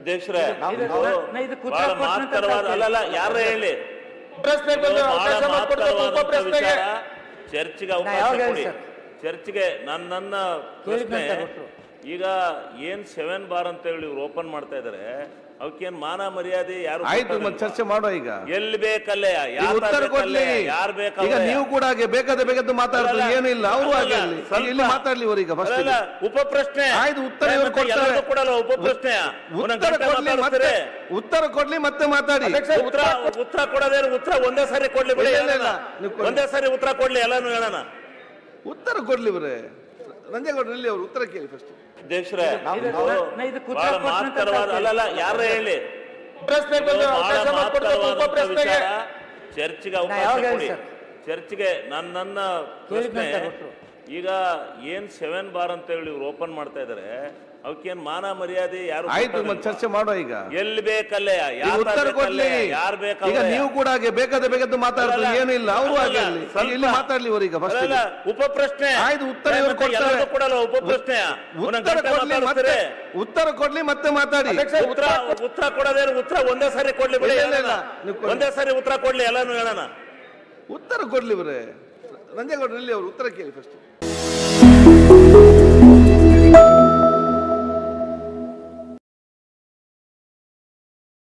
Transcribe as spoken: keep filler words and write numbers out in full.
ಅಧ್ಯಕ್ಷರೇ ಬಹಳ ಮಹತ್ತರವಾದ ಅಲ್ಲಲ್ಲ ಯಾರ ಹೇಳಿ ಚರ್ಚೆಗೆ ಅವಕಾಶ ಕೊಡಿ. ಚರ್ಚೆಗೆ ನನ್ನ ನನ್ನ ಪ್ರಶ್ನೆ ಈಗ ಏನ್ ಸೆವೆನ್ ಬಾರ್ ಅಂತ ಹೇಳಿ ಇವ್ರು ಓಪನ್ ಮಾಡ್ತಾ ಇದಾರೆ, ಅವಕ್ಕೇನ್ ಮಾನ ಮರ್ಯಾದೆ ಯಾರು ಆಯ್ತು ಮತ್ತೆ ಚರ್ಚೆ ಮಾಡೋ. ಈಗ ಎಲ್ಲಿ ಬೇಕಲ್ಲೇ ಉತ್ತರ ಕೊಡ್ಲಿ, ಯಾರು ಬೇಕಾಗ ಈಗ ನೀವು ಕೂಡ ಹಾಗೆ ಬೇಕಾದ ಬೇಕಾದ ಮಾತಾಡ್ತಾರೆ, ಏನು ಇಲ್ಲ ಅವರು ಹಾಗೆ ಇಲ್ಲಿ ಮಾತಾಡ್ಲಿ ಇವರೀಗ ಫಸ್ಟ್ ಉಪ ಪ್ರಶ್ನೆ ಆಯ್ತು ಉತ್ತರ ಇವರು ಕೊಡ್ತಾರೆ, ಕೊಡಲ್ಲ ಉಪ ಪ್ರಶ್ನೆ ಉತ್ತರ ಕೊಡ್ಲಿ ಮತ್ತೆ ಉತ್ತರ ಕೊಡ್ಲಿ ಮತ್ತೆ ಮಾತಾಡಿ. ಉತ್ತರ ಉತ್ತರ ಕೊಡೋದೇ ಉತ್ತರ ಒಂದೇ ಸಾರಿ ಕೊಡ್ಲಿ ಬಿಡಿ, ಒಂದೇ ಸಾರಿ ಉತ್ತರ ಕೊಡ್ಲಿ ಎಲ್ಲಾನು ಹೇಳೋಣ. ಉತ್ತರ ಕೊಡ್ಲಿ ಇವರೇ ರಂಜೇಗೌಡರು ಇಲ್ಲಿ ಅವರು ಉತ್ತರ ಕೇಳಿ ಫಸ್ಟ್. ಅಧ್ಯಕ್ಷರೇ ಬಹಳ ಮಹತ್ತರವಾದ ಅಲ್ಲಲ್ಲ ಯಾರ ಹೇಳಿ ಚರ್ಚೆಗೆ ಅವಕಾಶ ಕೊಡಿ. ಚರ್ಚೆಗೆ ನನ್ನ ನನ್ನ ಪ್ರಶ್ನೆ ಈಗ ಏನ್ ಸೆವೆನ್ ಬಾರ್ ಅಂತ ಹೇಳಿ ಇವ್ರು ಓಪನ್ ಮಾಡ್ತಾ ಇದಾರೆ, ಅವಕ್ಕೇನ್ ಮಾನ ಮರ್ಯಾದೆ ಯಾರು ಆಯ್ತು ಮತ್ತೆ ಚರ್ಚೆ ಮಾಡೋ. ಈಗ ಎಲ್ಲಿ ಬೇಕಲ್ಲೇ ಉತ್ತರ ಕೊಡ್ಲಿ, ಯಾರು ಬೇಕಾಗ ಈಗ ನೀವು ಕೂಡ ಹಾಗೆ ಬೇಕಾದ ಬೇಕಾದ ಮಾತಾಡ್ತಾರೆ, ಏನು ಇಲ್ಲ ಅವರು ಹಾಗೆ ಇಲ್ಲಿ ಮಾತಾಡ್ಲಿ ಇವರೀಗ ಫಸ್ಟ್ ಉಪ ಪ್ರಶ್ನೆ ಆಯ್ತು ಉತ್ತರ ಇವರು ಕೊಡ್ತಾರೆ, ಕೊಡಲ್ಲ ಉಪ ಪ್ರಶ್ನೆ ಉತ್ತರ ಕೊಡ್ಲಿ ಮತ್ತೆ ಉತ್ತರ ಕೊಡ್ಲಿ ಮತ್ತೆ ಮಾತಾಡಿ. ಉತ್ತರ ಉತ್ತರ ಕೊಡೋದೇ ಉತ್ತರ ಒಂದೇ ಸಾರಿ ಕೊಡ್ಲಿ ಬಿಡಿ, ಒಂದೇ ಸಾರಿ ಉತ್ತರ ಕೊಡ್ಲಿ ಎಲ್ಲಾನು ಹೇಳೋಣ. ಉತ್ತರ ಕೊಡ್ಲಿ ಇವರೇ ರಂಜೇಗೌಡರು ಇಲ್ಲಿ ಅವರು ಉತ್ತರ ಕೇಳಿ ಫಸ್ಟ್.